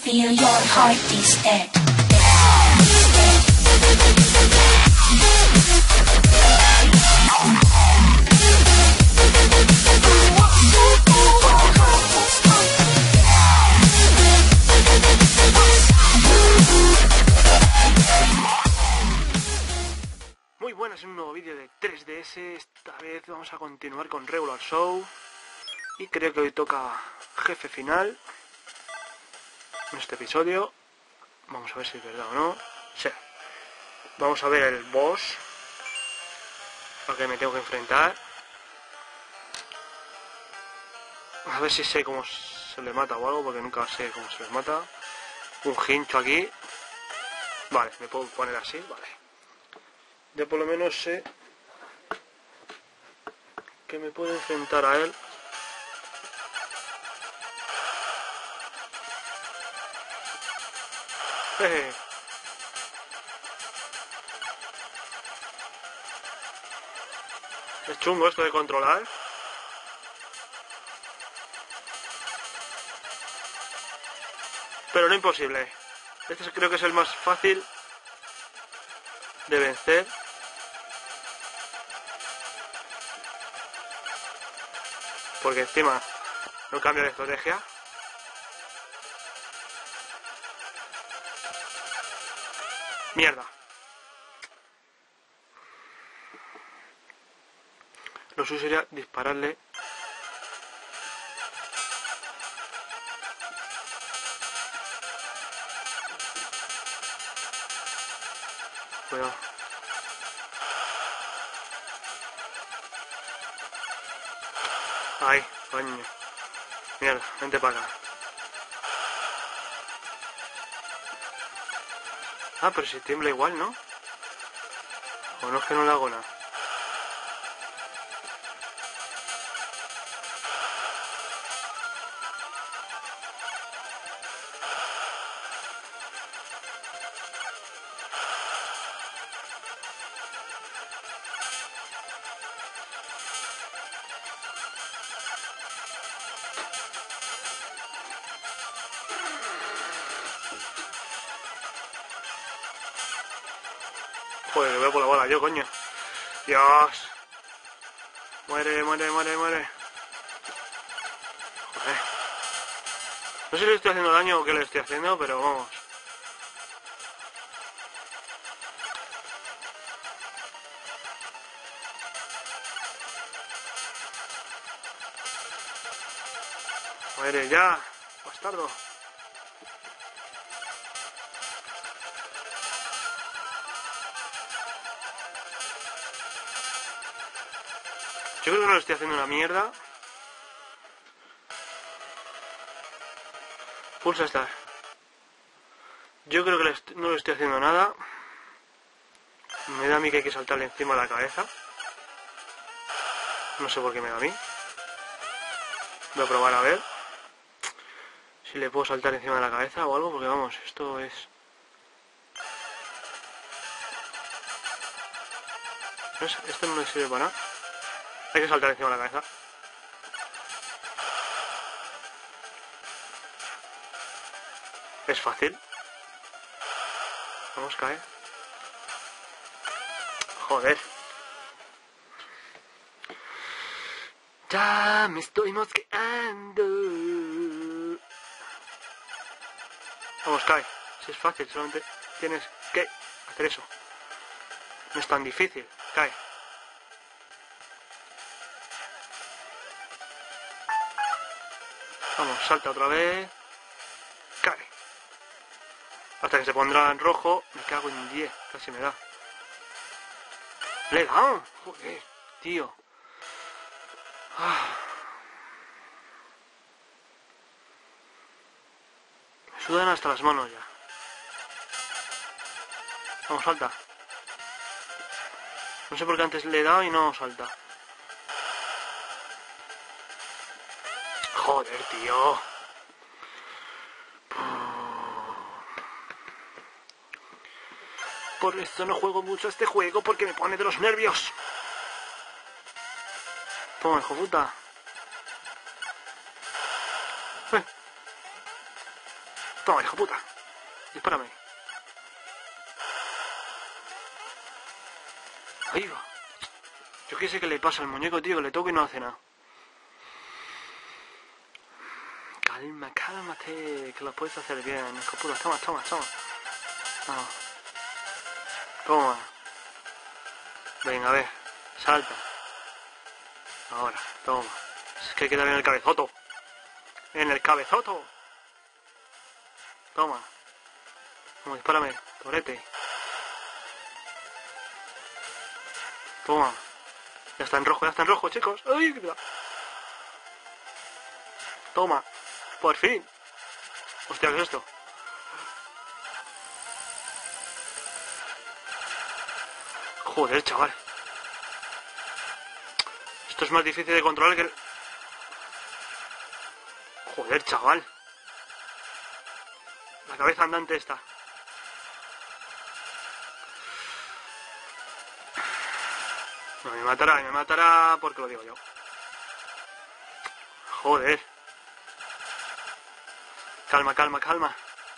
feel your heart is dead. Muy buenas, en un nuevo vídeo de 3DS. Esta vez vamos a continuar con Regular Show. Y creo que hoy toca jefe final en este episodio. Vamos a ver si es verdad o no. Sí. Vamos a ver el boss al que me tengo que enfrentar. A ver si sé cómo se le mata o algo, porque nunca sé cómo se les mata. Un hincho aquí. Vale, me puedo poner así, vale. Ya por lo menos sé que me puedo enfrentar a él. Jeje. Es chungo esto de controlar. Pero no imposible. Este creo que es el más fácil de vencer. Porque encima no cambia de estrategia. Mierda. Lo suyo sería dispararle. Cuidado. Ahí, coño. Mierda, vente para acá. Ah, pero si tiembla igual, ¿no? O no, es que no le hago nada. Joder, voy a por la bola yo, coño. Dios. Muere, muere, muere, muere. Joder. No sé si le estoy haciendo daño o qué le estoy haciendo, pero vamos. Muere ya, bastardo. Yo creo que no le estoy haciendo una mierda. Pulsa estar. Yo creo que no le estoy haciendo nada. Me da a mí que hay que saltarle encima de la cabeza. No sé por qué me da a mí. Voy a probar a ver si le puedo saltar encima de la cabeza o algo, porque vamos, esto es... ¿Ves? Esto no le sirve para nada. Hay que saltar encima de la cabeza. Es fácil. Vamos, cae. Joder. Ya me estoy mosqueando. Vamos, cae. Si es fácil, solamente tienes que hacer eso. No es tan difícil. Cae. Vamos, salta otra vez. Cae. Hasta que se pondrá en rojo. Me cago en 10. Casi me da. ¡Le he dado! Joder, tío. Me sudan hasta las manos ya. Vamos, salta. No sé por qué antes le he dado y no salta. Joder, tío. Por eso no juego mucho a este juego, porque me pone de los nervios. Toma, hijo puta. Toma, hijo puta. Dispárame. Ahí va. Yo qué sé qué le pasa al muñeco, tío, que le toco y no hace nada. Calma, cálmate, que lo puedes hacer bien, hijo puta. Toma. Ah. Toma. Venga, a ver. Salta. Ahora, toma. Es que hay que dar en el cabezoto. En el cabezoto. Toma. Toma, dispárame. Torete. Toma. Ya está en rojo, chicos. ¡Ay, qué da! Toma. Por fin. Hostia, ¿qué es esto? Joder, chaval. Esto es más difícil de controlar que... Joder, chaval. La cabeza andante esta. No, me matará porque lo digo yo. Joder. Calma.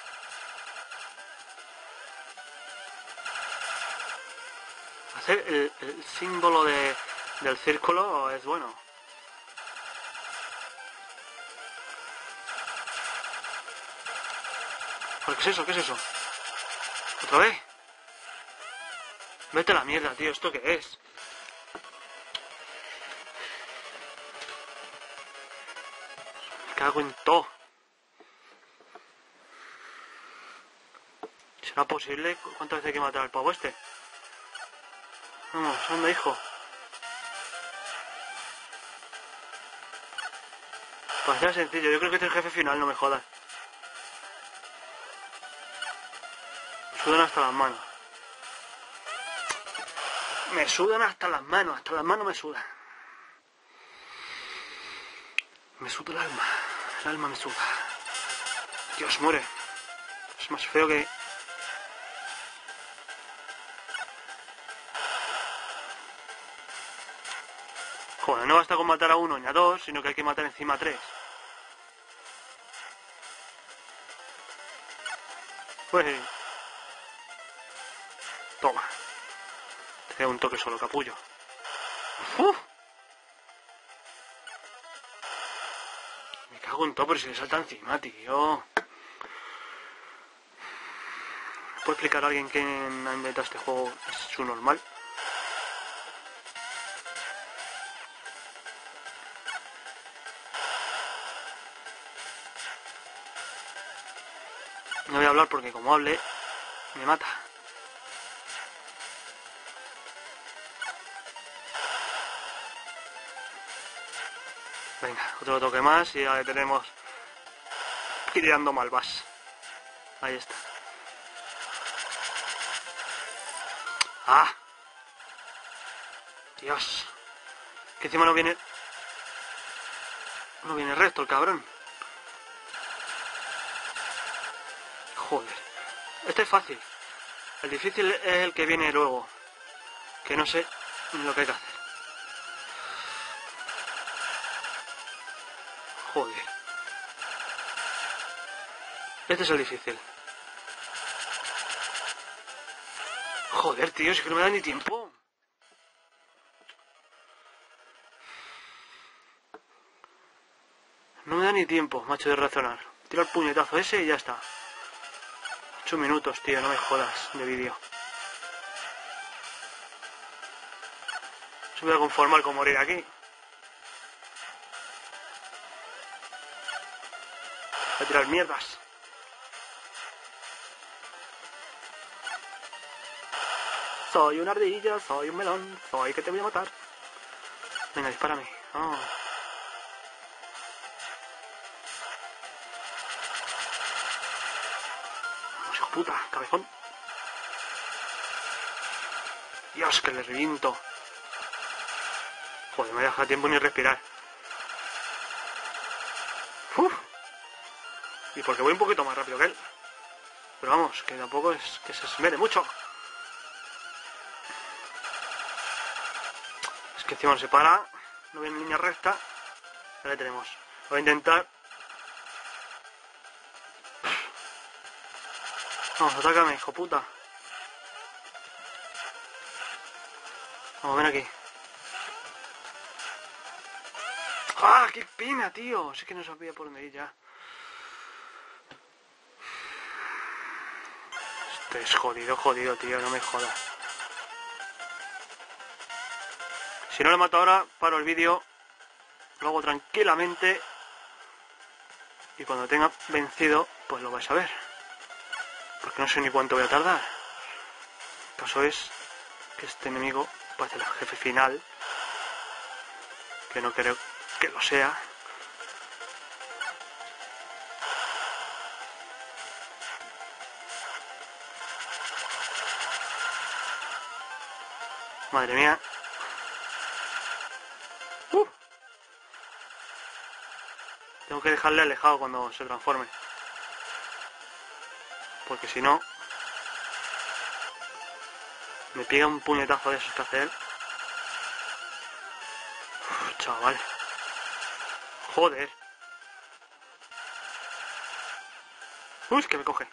Hacer el símbolo del círculo es bueno. ¿Qué es eso? ¿Otra vez? Vete a la mierda, tío. ¿Esto qué es? Me cago en todo. ¿Será posible? ¿Cuántas veces hay que matar al pavo este? Vamos, anda, hijo. Parecía sencillo. Yo creo que este es el jefe final, no me jodas. Me sudan hasta las manos. Hasta las manos me sudan. Me suda el alma me suda. Dios, muere. Es más feo que... Joder, no basta con matar a uno ni a dos, sino que hay que matar encima a tres. Pues... Toma. Te doy un toque solo, capullo. ¡Uf! Me cago en todo, pero si le salta encima, tío. ¿Puede explicar a alguien quién ha inventado este juego? ¿Es su normal? No voy a hablar porque como hable, me mata. Venga, otro toque más y ya le tenemos tirando malvas. Ahí está. ¡Ah! Dios. Que encima no viene... No viene recto el cabrón. Joder. Este es fácil. El difícil es el que viene luego. Que no sé lo que hay que hacer. Joder. Este es el difícil. Joder, tío, es que no me da ni tiempo. No me da ni tiempo, macho, de reaccionar. Tiro el puñetazo ese y ya está. 8 minutos, tío, no me jodas, de vídeo. Se voy a conformar con morir aquí. Voy a tirar mierdas. Soy una ardilla, soy un melón, soy que te voy a matar. Venga, dispárame. Oh. Vamos, hijo puta, cabezón. Dios, que le reviento. Joder, me deja tiempo ni respirar. Uf. Y porque voy un poquito más rápido que él. Pero vamos, que tampoco es que se esmere mucho. Es que encima no se para. No viene en línea recta. Ya le tenemos. Voy a intentar... Vamos, atácame, hijo puta. Vamos, ven aquí. ¡Ah, qué pena, tío! Si es que no sabía por dónde ir ya. Este es jodido, tío, no me jodas. Si no lo mato ahora, paro el vídeo, lo hago tranquilamente y cuando tenga vencido, pues lo vais a ver. Porque no sé ni cuánto voy a tardar. El caso es que este enemigo parece el jefe final, que no creo que lo sea. Madre mía. Tengo que dejarle alejado cuando se transforme. Porque si no, me pega un puñetazo de esos que hace él. Uf, chaval. Joder. Uy, es que me coge.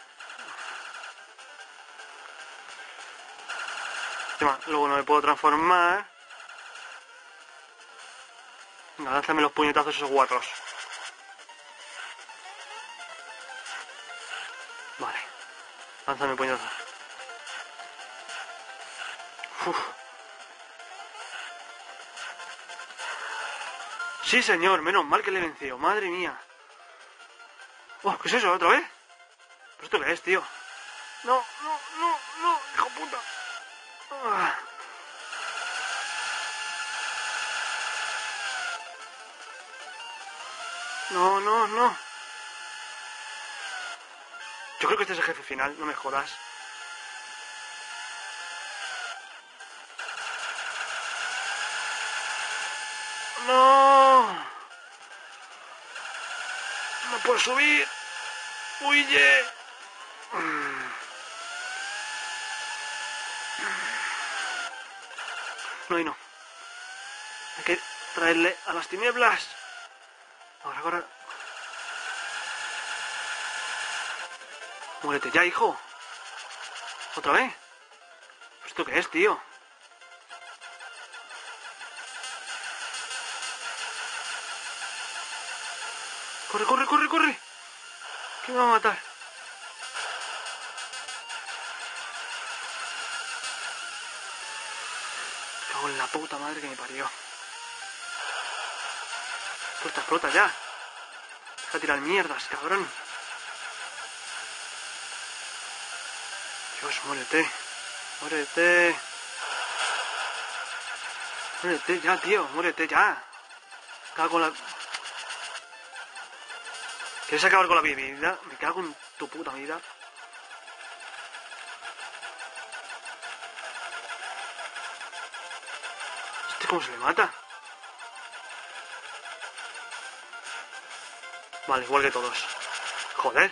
Encima, luego no me puedo transformar. Venga, lánzame los puñetazos esos guarros. Vale. Lánzame puñetazos. Uf. Sí, señor, menos mal que le he vencido. Madre mía. Oh, ¿qué es eso? ¿Otra vez? ¿Pero esto qué es, tío? No, hijo puta. Ah. No. Yo creo que este es el jefe final, no me jodas. No. No puedo subir. Huye. No, y no. Hay que traerle a las tinieblas. Ahora. Muérete ya, hijo. ¿Otra vez? ¿Esto qué es, tío? ¡Corre! ¿Qué me va a matar? Me cago en la puta madre que me parió. Explota ya. Deja tirar mierdas, cabrón. Dios, muérete ya, tío, muérete ya. Cago con la... ¿Quieres acabar con la vida? Me cago en tu puta vida. ¿Este cómo se le mata? Vale, igual que todos. Joder.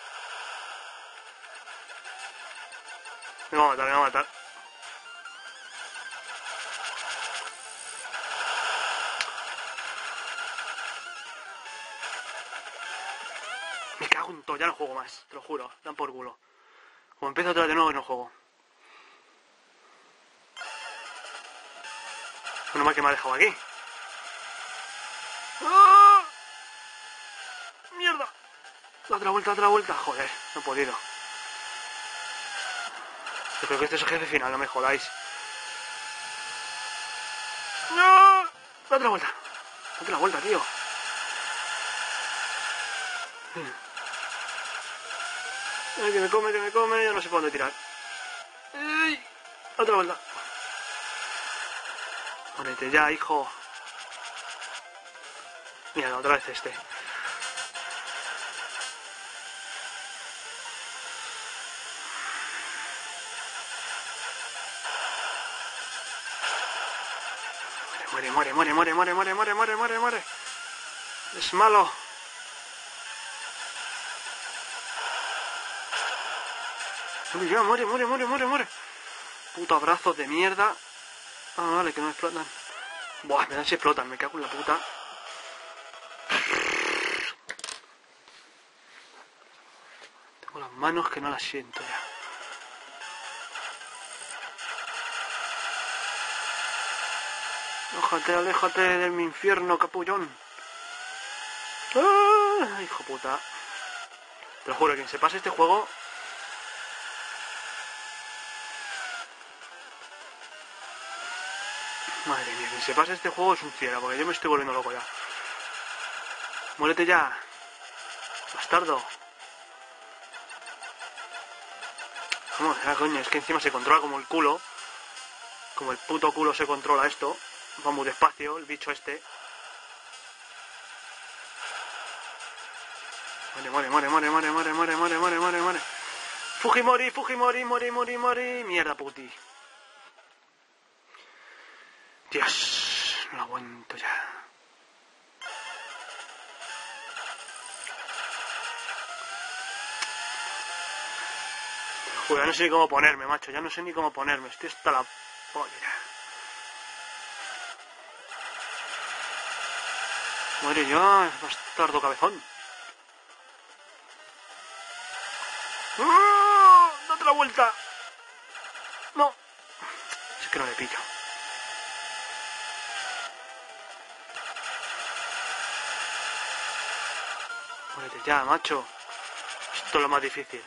Me va a matar. Me cago en todo, ya no juego más, te lo juro, dan por culo. Como empiezo otra vez de nuevo, no juego. Menos mal que me ha dejado aquí. ¡Ah! ¡Mierda! Otra vuelta. Joder, no he podido. Yo creo que este es el jefe final, no me jodáis. ¡No! Otra vuelta, tío. Ay, que me come, ya no sé por dónde tirar. ¡Ey! Otra vuelta. Ponete ya, hijo. Mira, otra vez este. Muere. Es malo. Ya, muere. Puto abrazo de mierda. Ah, vale, que no explotan. Buah, me dan si explotan, me cago en la puta. Tengo Tengo las manos que no las siento ya. Aléjate de mi infierno, capullón. ¡Ah! Hijo puta. Te lo juro, quien se pase este juego... Madre mía, quien se pase este juego es un fiera, porque yo me estoy volviendo loco ya. Muérete ya. Bastardo. Vamos, ya coño, es que encima se controla como el culo. Como el puto culo se controla esto. Va muy despacio el bicho este. Muere. Fujimori, mori. Mierda, puti. Dios, no lo aguanto ya. Joder, ya no sé ni cómo ponerme, macho. Ya no sé ni cómo ponerme. Estoy hasta la polla. Muere ya, bastardo cabezón. ¡Oh! ¡Da otra vuelta! No. Es que no le pillo. Muérete ya, macho. Esto es lo más difícil.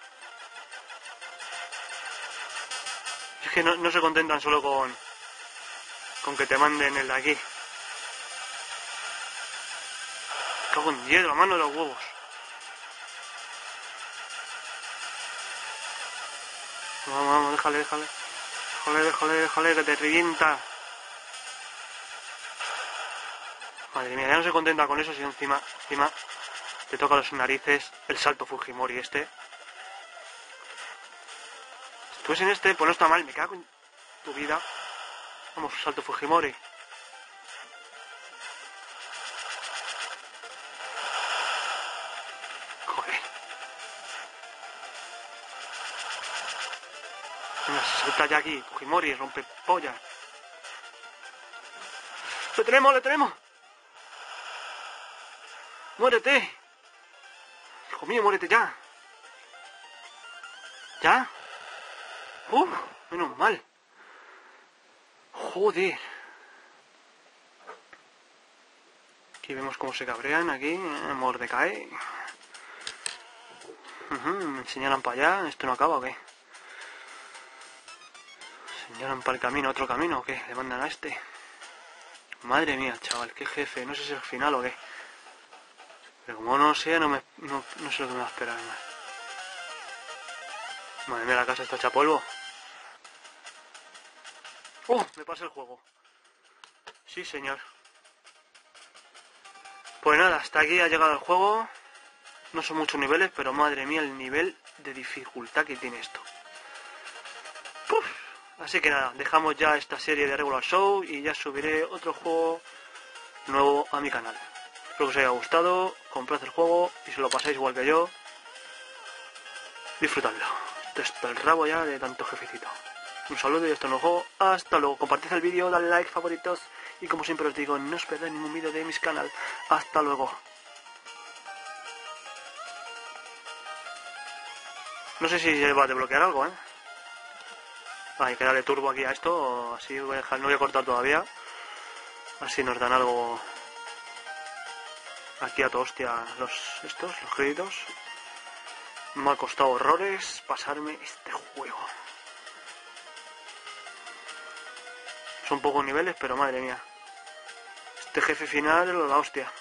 Es que no se contentan solo con que te manden el de aquí. Cago en 10, la mano de los huevos. Vamos, déjale, que te revienta. Madre mía, ya no se contenta con eso, si encima te toca los narices el salto Fujimori este. Si estuviese en este, pues no está mal, me cago en tu vida. Vamos, salto Fujimori. Joder. Venga, salta ya aquí, Fujimori, rompe pollas. ¡Le tenemos! ¡Muérete! Hijo mío, muérete ya. ¿Ya? Menos mal. Joder. Aquí vemos cómo se cabrean, aquí, Mordecai. Me enseñaran para allá, ¿esto no acaba o qué? ¿Señalan para el camino, otro camino o qué? ¿Le mandan a este? Madre mía, chaval, qué jefe, no sé si es el final o qué. Pero como no sea, no sé lo que me va a esperar más. Madre mía, la casa está hecha polvo. Me pasa el juego. Sí, señor. Pues nada, hasta aquí ha llegado el juego. No son muchos niveles, pero madre mía el nivel de dificultad que tiene esto. Así que nada, dejamos ya esta serie de Regular Show y ya subiré otro juego nuevo a mi canal. Espero que os haya gustado, comprad el juego y si lo pasáis igual que yo, disfrutadlo. Esto es el rabo ya de tanto jefecito. Un saludo y hasta luego. Hasta luego. Compartid el vídeo, dale like, favoritos y como siempre os digo, no os perdáis ningún vídeo de mis canal. Hasta luego. No sé si se va a desbloquear algo, ¿eh? Hay que darle turbo aquí a esto, así voy a dejar, no voy a cortar todavía. Así nos dan algo aquí a tu hostia los créditos. Me ha costado horrores pasarme este juego. Son pocos niveles, pero madre mía. Este jefe final es la hostia.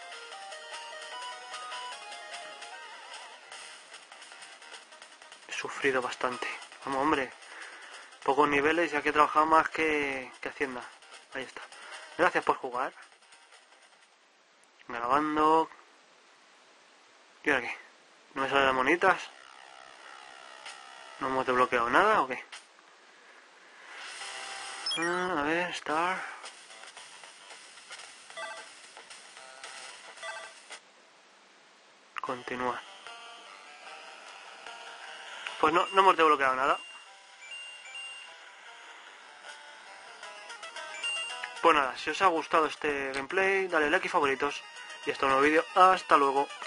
He sufrido bastante. Vamos, hombre. Pocos niveles y aquí he trabajado más que Hacienda. Ahí está. Gracias por jugar. Grabando. ¿Y ahora qué? ¿No me salen las monitas? ¿No hemos desbloqueado nada o qué? A ver, Star. Continúa. Pues no hemos desbloqueado nada. Pues nada, si os ha gustado este gameplay, dale like y favoritos. Y hasta un nuevo vídeo. Hasta luego.